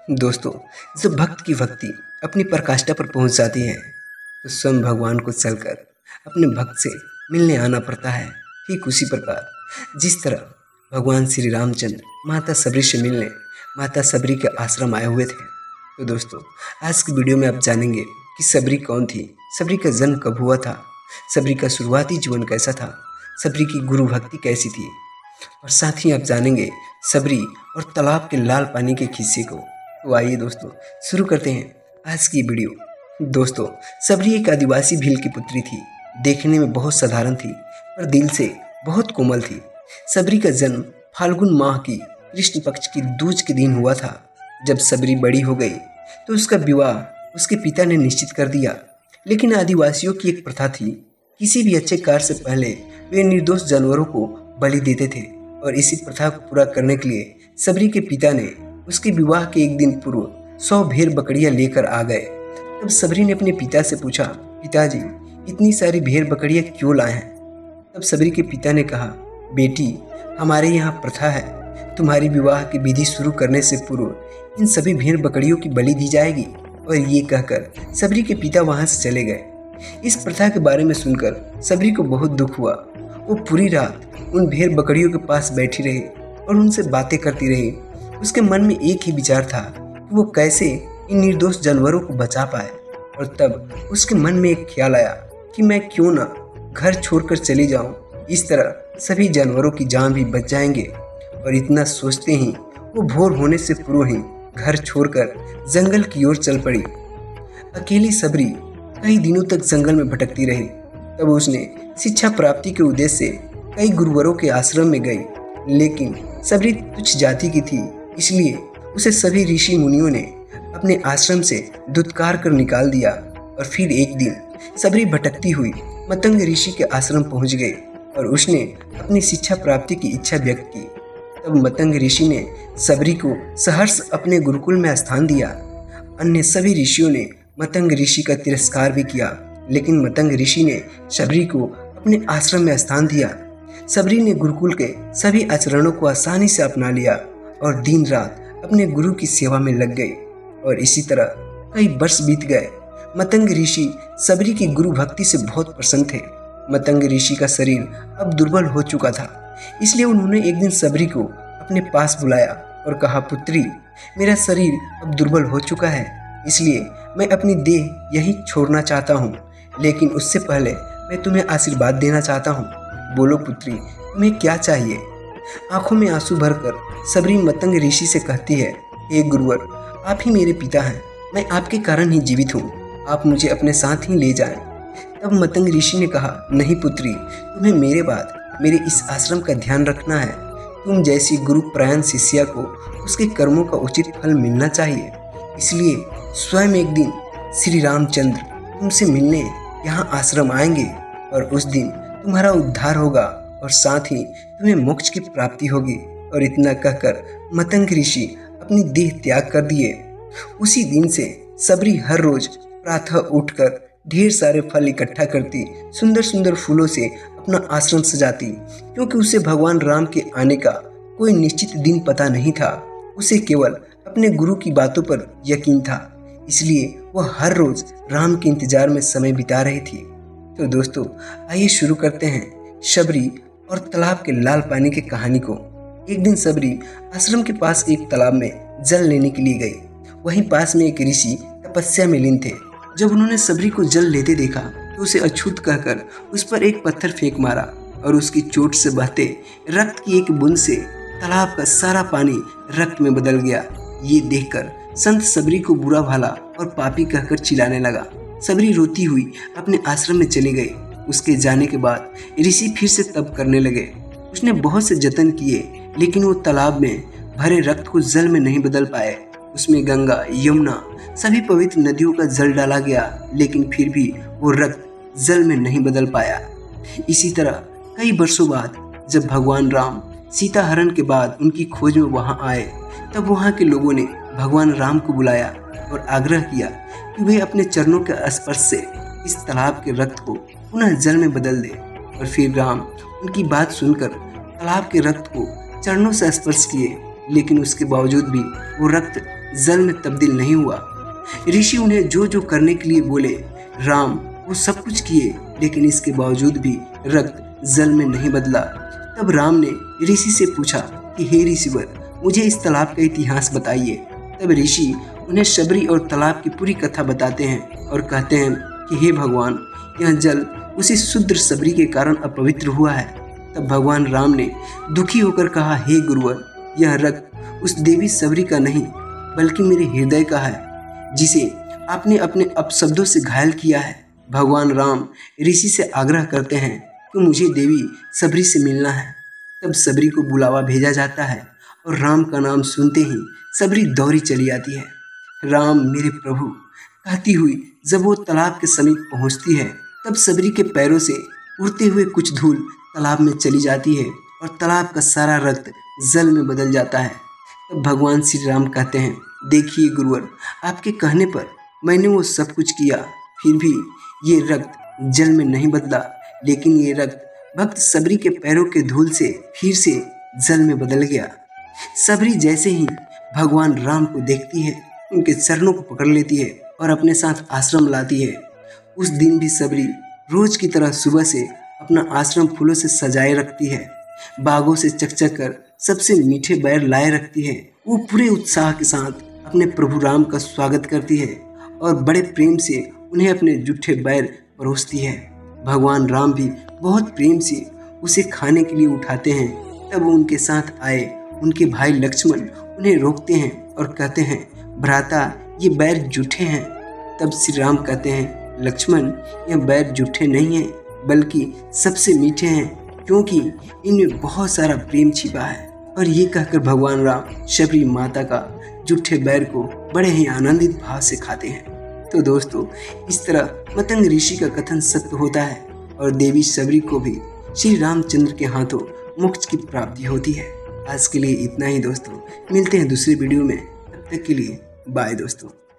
दोस्तों, जब भक्त की भक्ति अपनी पराकाष्ठा पर पहुंच जाती है तो स्वयं भगवान को चलकर अपने भक्त से मिलने आना पड़ता है। ठीक उसी प्रकार जिस तरह भगवान श्री रामचंद्र माता सबरी से मिलने माता सबरी के आश्रम आए हुए थे। तो दोस्तों, आज की वीडियो में आप जानेंगे कि सबरी कौन थी, सबरी का जन्म कब हुआ था, सबरी का शुरुआती जीवन कैसा था, सबरी की गुरु भक्ति कैसी थी, और साथ ही आप जानेंगे सबरी और तालाब के लाल पानी के किस्से को। तो आइए दोस्तों, शुरू करते हैं आज की वीडियो। दोस्तों, सबरी एक आदिवासी भील की पुत्री थी। देखने में बहुत साधारण थी पर दिल से बहुत कोमल थी। सबरी का जन्म फाल्गुन माह की कृष्ण पक्ष की दूज के दिन हुआ था। जब सबरी बड़ी हो गई तो उसका विवाह उसके पिता ने निश्चित कर दिया। लेकिन आदिवासियों की एक प्रथा थी, किसी भी अच्छे कार्य से पहले वे निर्दोष जानवरों को बलि देते थे, और इसी प्रथा को पूरा करने के लिए सबरी के पिता ने उसके विवाह के एक दिन पूर्व 100 भेड़ बकरियां लेकर आ गए। तब सबरी ने अपने पिता से पूछा, पिताजी, इतनी सारी भेड़ बकरियां क्यों लाए हैं? तब सबरी के पिता ने कहा, बेटी, हमारे यहाँ प्रथा है, तुम्हारी विवाह की विधि शुरू करने से पूर्व इन सभी भेड़ बकरियों की बलि दी जाएगी। और ये कहकर सबरी के पिता वहाँ से चले गए। इस प्रथा के बारे में सुनकर सबरी को बहुत दुख हुआ। वो पूरी रात उन भेड़ बकरियों के पास बैठी रही और उनसे बातें करती रही। उसके मन में एक ही विचार था कि वो कैसे इन निर्दोष जानवरों को बचा पाए। और तब उसके मन में एक ख्याल आया कि मैं क्यों ना घर छोड़कर चली जाऊं, इस तरह सभी जानवरों की जान भी बच जाएंगे। और इतना सोचते ही वो भोर होने से पूर्व ही घर छोड़कर जंगल की ओर चल पड़ी। अकेली सबरी कई दिनों तक जंगल में भटकती रही। तब उसने शिक्षा प्राप्ति के उद्देश्य से कई गुरुवरों के आश्रम में गई। लेकिन सबरी तुच्छ जाति की थी, इसलिए उसे सभी ऋषि मुनियों ने अपने आश्रम से धुतकार कर निकाल दिया। और फिर एक दिन सबरी भटकती हुई मतंग ऋषि के आश्रम पहुंच गई और उसने अपनी शिक्षा प्राप्ति की इच्छा व्यक्त की। तब मतंग ऋषि ने सबरी को सहर्ष अपने गुरुकुल में स्थान दिया। अन्य सभी ऋषियों ने मतंग ऋषि का तिरस्कार भी किया, लेकिन मतंग ऋषि ने सबरी को अपने आश्रम में स्थान दिया। सबरी ने गुरुकुल के सभी आचरणों को आसानी से अपना लिया और दिन रात अपने गुरु की सेवा में लग गई। और इसी तरह कई वर्ष बीत गए। मतंग ऋषि सबरी की गुरु भक्ति से बहुत प्रसन्न थे। मतंग ऋषि का शरीर अब दुर्बल हो चुका था, इसलिए उन्होंने एक दिन सबरी को अपने पास बुलाया और कहा, पुत्री, मेरा शरीर अब दुर्बल हो चुका है, इसलिए मैं अपनी देह यहीं छोड़ना चाहता हूँ। लेकिन उससे पहले मैं तुम्हें आशीर्वाद देना चाहता हूँ। बोलो पुत्री, तुम्हें क्या चाहिए? आंखों में आंसू भरकर सबरी मतंग ऋषि से कहती है, हे गुरुवर, आप ही मेरे पिता हैं, मैं आपके कारण ही जीवित हूँ, आप मुझे अपने साथ ही ले जाएं। तब मतंग ऋषि ने कहा, नहीं पुत्री, तुम्हें मेरे बाद मेरे इस आश्रम का ध्यान रखना है। तुम जैसी गुरु प्रयाण शिष्या को उसके कर्मों का उचित फल मिलना चाहिए। इसलिए स्वयं एक दिन श्री रामचंद्र तुमसे मिलने यहाँ आश्रम आएंगे और उस दिन तुम्हारा उद्धार होगा और साथ ही तुम्हें मोक्ष की प्राप्ति होगी। और इतना कहकर मतंग ऋषि अपनी देह त्याग कर दिए। उसी दिन से सबरी हर रोज प्रातः उठकर ढेर सारे फल इकट्ठा करती, सुंदर सुंदर फूलों से अपना आश्रम सजाती, क्योंकि उसे भगवान राम के आने का कोई निश्चित दिन पता नहीं था। उसे केवल अपने गुरु की बातों पर यकीन था, इसलिए वह हर रोज राम के इंतजार में समय बिता रही थी। तो दोस्तों, आइए शुरू करते हैं सबरी और तालाब के लाल पानी की कहानी को। एक दिन सबरी आश्रम के पास एक तालाब में जल लेने के लिए गई। वहीं पास में एक ऋषि तपस्या में लीन थे। जब उन्होंने सबरी को जल लेते देखा तो उसे अछूत कहकर उस पर एक पत्थर फेंक मारा और उसकी चोट से बहते रक्त की एक बूंद से तालाब का सारा पानी रक्त में बदल गया। ये देखकर संत सबरी को बुरा भला और पापी कहकर चिल्लाने लगा। सबरी रोती हुई अपने आश्रम में चली गई। उसके जाने के बाद ऋषि फिर से तप करने लगे। उसने बहुत से जतन किए, लेकिन वो तालाब में भरे रक्त को जल में नहीं बदल पाए। उसमें गंगा, यमुना, सभी पवित्र नदियों का जल डाला गया, लेकिन फिर भी वो रक्त जल में नहीं बदल पाया। इसी तरह कई वर्षों बाद जब भगवान राम सीता हरण के बाद उनकी खोज में वहां आए, तब वहां के लोगों ने भगवान राम को बुलाया और आग्रह किया कि वे अपने चरणों के स्पर्श से इस तालाब के रक्त को पुनः जल में बदल दे। और फिर राम उनकी बात सुनकर तालाब के रक्त को चरणों से स्पर्श किए, लेकिन उसके बावजूद भी वो रक्त जल में तब्दील नहीं हुआ। ऋषि उन्हें जो जो करने के लिए बोले राम वो सब कुछ किए, लेकिन इसके बावजूद भी रक्त जल में नहीं बदला। तब राम ने ऋषि से पूछा कि हे ऋषिवर, मुझे इस तालाब का इतिहास बताइए। तब ऋषि उन्हें शबरी और तालाब की पूरी कथा बताते हैं और कहते हैं कि हे भगवान, यह जल उसी शुद्र शबरी के कारण अपवित्र हुआ है। तब भगवान राम ने दुखी होकर कहा, हे गुरुवर, यह रक्त उस देवी शबरी का नहीं बल्कि मेरे हृदय का है, जिसे आपने अपने अपशब्दों से घायल किया है। भगवान राम ऋषि से आग्रह करते हैं कि मुझे देवी शबरी से मिलना है। तब शबरी को बुलावा भेजा जाता है और राम का नाम सुनते ही शबरी दौड़ी चली आती है। राम मेरे प्रभु कहती हुई जब वो तालाब के समीप पहुंचती है, तब शबरी के पैरों से उड़ते हुए कुछ धूल तालाब में चली जाती है और तालाब का सारा रक्त जल में बदल जाता है। तब भगवान श्री राम कहते हैं, देखिए गुरुवर, आपके कहने पर मैंने वो सब कुछ किया, फिर भी ये रक्त जल में नहीं बदला, लेकिन ये रक्त भक्त शबरी के पैरों के धूल से फिर से जल में बदल गया। शबरी जैसे ही भगवान राम को देखती है, उनके चरणों को पकड़ लेती है और अपने साथ आश्रम लाती है। उस दिन भी शबरी रोज की तरह सुबह से अपना आश्रम फूलों से सजाए रखती है, बागों से चकचक कर सबसे मीठे बैर लाए रखती है। वो पूरे उत्साह के साथ अपने प्रभु राम का स्वागत करती है और बड़े प्रेम से उन्हें अपने जूठे बैर परोसती है। भगवान राम भी बहुत प्रेम से उसे खाने के लिए उठाते हैं। तब वो उनके साथ आए उनके भाई लक्ष्मण उन्हें रोकते हैं और कहते हैं, भ्राता, ये बैर जूठे हैं। तब श्री राम कहते हैं, लक्ष्मण, यह बैर जूठे नहीं हैं बल्कि सबसे मीठे हैं, क्योंकि इनमें बहुत सारा प्रेम छिपा है। और ये कहकर भगवान राम शबरी माता का जूठे बैर को बड़े ही आनंदित भाव से खाते हैं। तो दोस्तों, इस तरह मतंग ऋषि का कथन सत्य होता है और देवी शबरी को भी श्री रामचंद्र के हाथों मोक्ष की प्राप्ति होती है। आज के लिए इतना ही दोस्तों, मिलते हैं दूसरे वीडियो में, तब तक के लिए बाय दोस्तों।